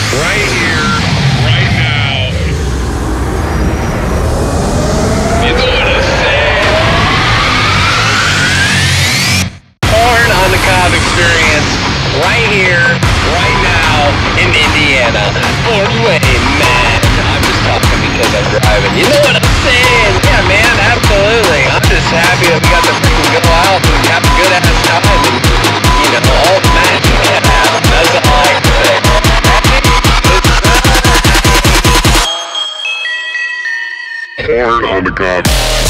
Right here, right now. You know what I'm saying? Corn on the Cob experience. Right here, right now, in Indiana. Fort Wayne, man. I'm just talking because I'm driving. You know what I'm saying? Yeah, man, absolutely. I'm just happy that we got to freaking go out and have a good ass time and, you know, all the magic can happen. That's all I can say. Corn on the Cob.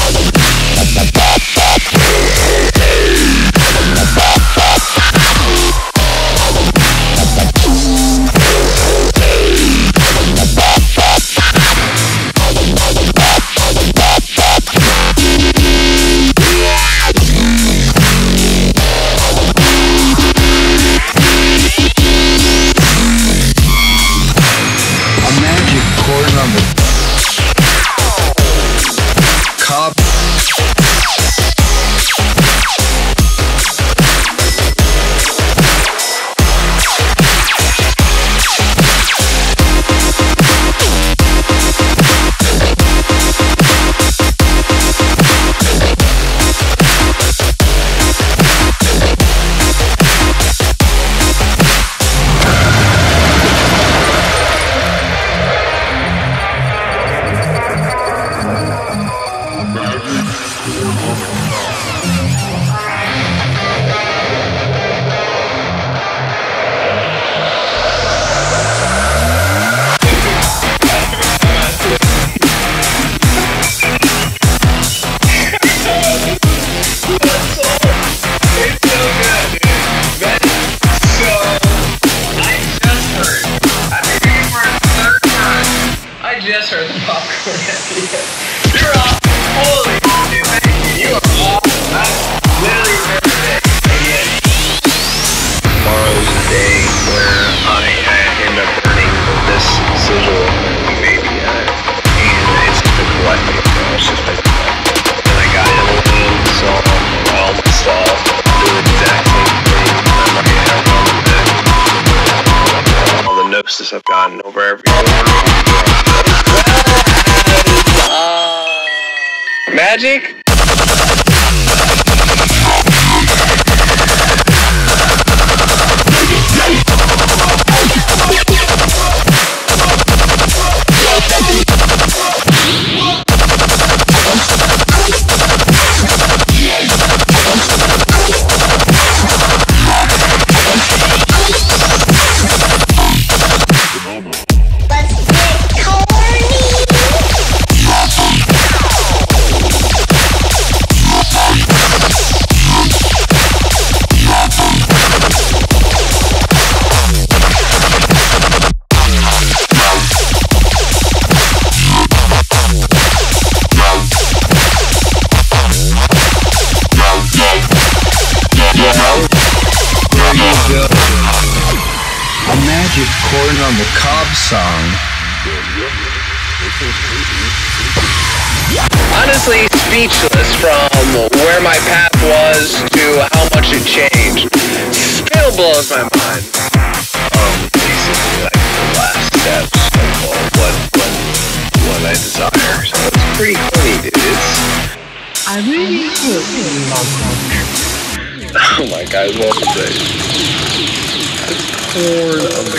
Just heard the popcorn at the end. You're off. Holy shit, man. You are off. That's literally perfect. Again. Tomorrow's the day where I end up burning this sigil maybe and it's just been collecting. It's just been collecting. And I got Halloween, so all my stuff. Do the exact same thing. I'm like, all the gnosis I've gotten over everything. Magic? A Magick chord on the Cob song. Honestly speechless from where my path was to how much it changed. Still blows my mind. Basically like the last steps of what I desire. So it's pretty funny, dude. I really hope Oh my God, what is it? Corn on the